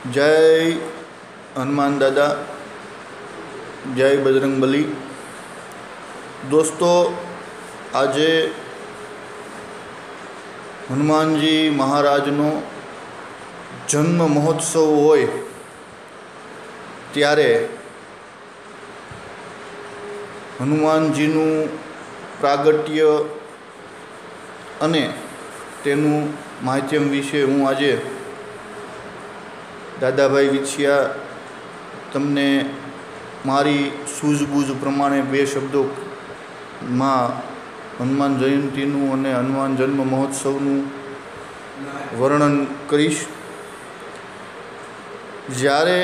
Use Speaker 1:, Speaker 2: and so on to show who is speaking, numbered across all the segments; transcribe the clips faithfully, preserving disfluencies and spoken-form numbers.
Speaker 1: जय हनुमान दादा, जय बजरंगबली। दोस्तों, आज हनुमानजी महाराजनो जन्म महोत्सव होय त्यारे हनुमानजीनु प्रागट्य अने तेनु माध्यम विषे हूँ आजे दादाभाई विछिया तमने मारी सूझबूझ प्रमाणे बे शब्दों में हनुमान जयंतीनु अने हनुमान जन्म महोत्सवनु वर्णन करीश। ज्यारे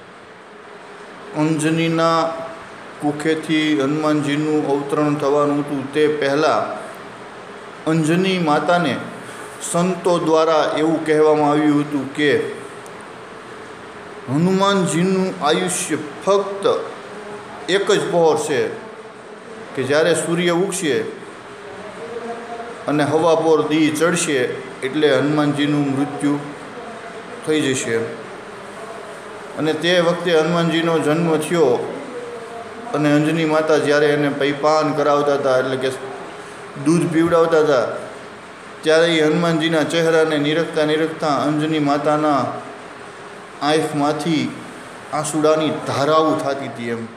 Speaker 1: अंजनीना कुखेथी हनुमानजीनु अवतरण थवानुं हतुं ते पहला अंजनी माताने संतो द्वारा एवं कहेवामां आव्युं हतुं के हनुमानजीनु आयुष्य फक्त एक ज पहोर छे कि ज्यारे सूर्य उगशे अने हवा पोर दी चढ़शे एटले हनुमानजीनु मृत्यु थई जशे। अने ते वखते हनुमानजीनो जन्म थयो अने अंजनी माता ज्यारे एने पैपान करावता था एटले के दूध पीवडावता था त्यारे हनुमानजीना चेहराने निरखता निरखता अंजनी माताना आँखमांथी आंसुडानी धाराओ थती थी। एम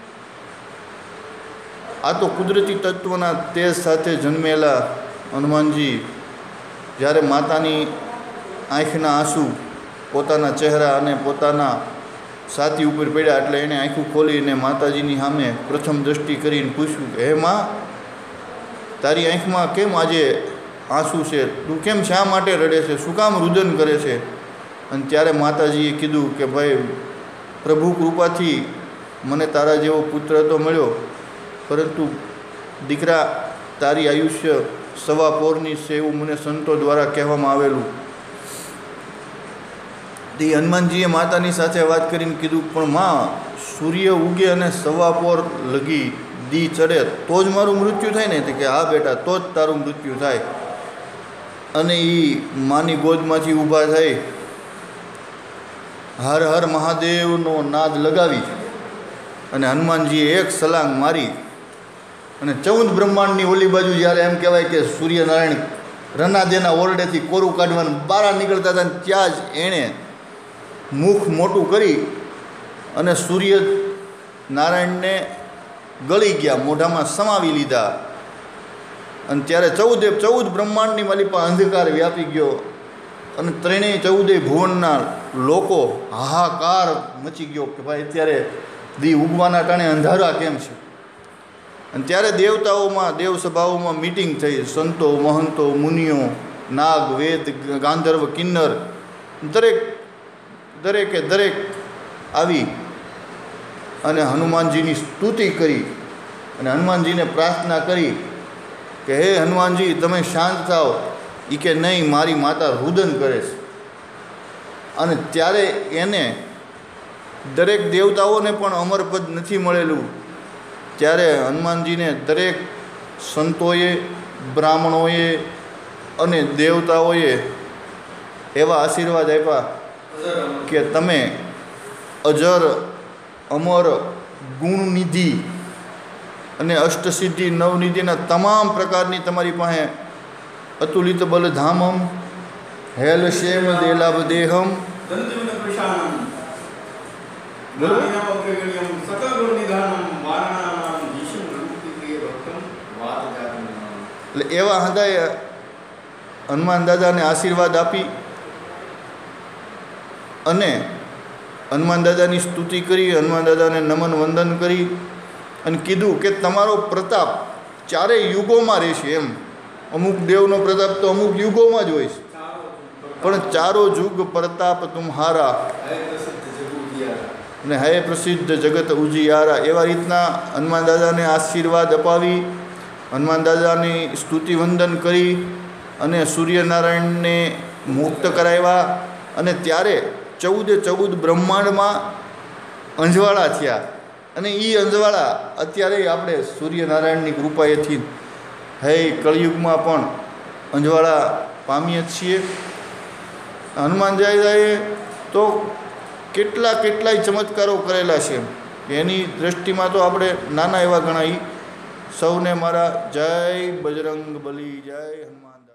Speaker 1: आ तो कुदरती तत्वना तेज साथे जन्मेला हनुमानजी ज्यारे मातानी आँखना आंसू पोताना चेहरा अने पोताना छाती उपर पड्या एटले एणे आँखों खोलीने माताजीनी सामे प्रथम दृष्टि करीने पूछ्युं, हे मां, तारी आँखमां केम आजे आंसू छे? तू केम शा माटे रड़े छे? शुं काम रुदन करे छे? अने त्यारे माताजीए कीधुं के भाई, प्रभु कृपाथी मने तारा जेवो पुत्र तो मळ्यो, परंतु दीकरा तारी आयुष्य सवा पोरनी छे एवुं मने संतो द्वारा कहेवामां आवेलुं। ते हनुमानजीए मातानी साथे वात करीने कीधुं, पण मां, सूर्य उगे अने सवा पोर लगी दी चढ़े तो ज मारुं मृत्यु थाय ने? तो के हाँ बेटा, तो ज तारुं मृत्यु थाय। अने ई मानी गोदमांथी ऊभा थई हर हर महादेवनो नाद लगावी अने हनुमानजीए एक सलांग मारी अने चौद ब्रह्मांडनी ओली बाजू ज्यारे एम कहेवाय के सूर्यनारायण रनादेना ओरडेथी कोरू काढवाने बारा निकळता था त्यां ज एणे मुख मोटुं करी अने सूर्य नारायणने गળી गया, मोढामां समावी लीधा। अने त्यारे चौदे चौद ब्रह्मांडनी मालिपा अंधकार व्यापी गयो अने त्रणेय चौदे भुवनना लोको हाहाकार मची गयो के भाई अत्यारे दी उगवाना टाणे अंधारा केम छे। अने त्यारे देवताओमां देवसभाओमां मीटिंग थई। संतो, महंतो, मुनिओ, नाग, वेद, गांधर्व, किन्नर दरेक दरेके दरेक आवी अने हनुमानजीनी स्तुति करी अने हनुमानजीने प्रार्थना करी कि हे हनुमानजी, तमे शांत थाओ। ई के नहीं, मारी माता रुदन करे छे। अने त्यारे एने दरेक देवताओने पण अमरपद नथी मळेलुं त्यारे हनुमानजीने दरेक संतोए, ब्राह्मणोए अने देवताओए एवा आशीर्वाद आप्या कि तमे अजर, अमर, गुणनिधि अने अष्टसिद्धि नवनिधिना तमाम प्रकारनी तमारी पासे अतुलित बलधामम हेलशेम देलाभ देहम એટલે એવા હદાય હનુમાન દાદાને આશીર્વાદ આપી અને હનુમાન દાદાની સ્તુતિ કરી, હનુમાન દાદાને નમન વંદન કરી અને કીધું કે તમારો પ્રતાપ ચારેય યુગોમાં રહેશે। એમ અમુક દેવનો પ્રતાપ તો અમુક યુગોમાં જ હોય છે, પણ ચારો યુગ પ્રતાપ તુમ્હારા અને હે પ્રસિદ્ધ જગત ઉજિયારા। એવા રીતના હનુમાન દાદાને આશીર્વાદ અપાવી, હનુમાન દાદાની સ્તુતિ વંદન કરી અને સૂર્યનારાયણને મુક્ત કરાવ્યા અને ત્યારે ચૌદે ચૌદ બ્રહ્માંડમાં અંજવાળા થયા અને એ અંજવાળા અત્યારે આપણે સૂર્યનારાયણની કૃપાએથી હે કળિયુગમાં પણ અંજવાળા પામીએ છીએ। હનુમાન જયંતીએ તો કેટલા કેટલાય ચમત્કારો કરેલા છે. એની દૃષ્ટિમાં તો આપણે નાના એવા ગણાય. સૌને મારા જય બજરંગ બલી, જય હનુમાન.